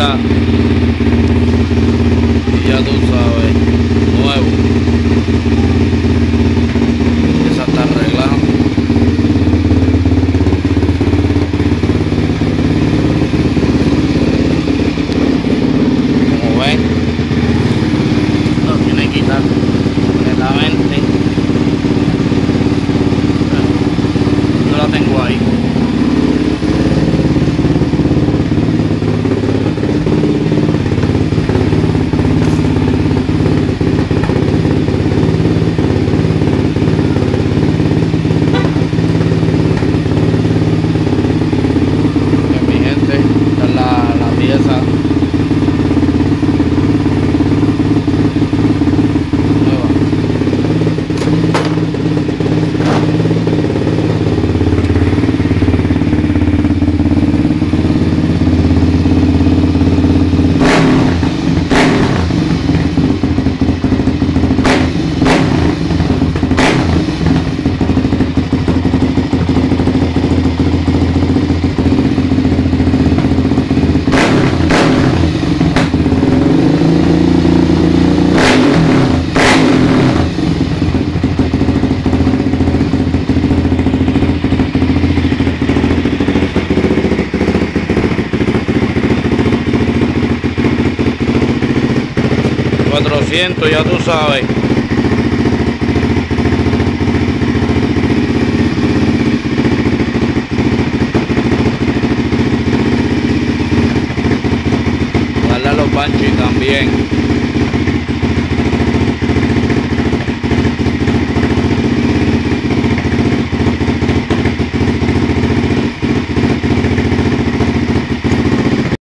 pieza y ya tú sabes, nuevo. Esa está arreglada. Como ven, lo tiene que quitar completamente. Yo la tengo ahí. Pieza nueva. $400, ya tú sabes. Darle a los panchos también.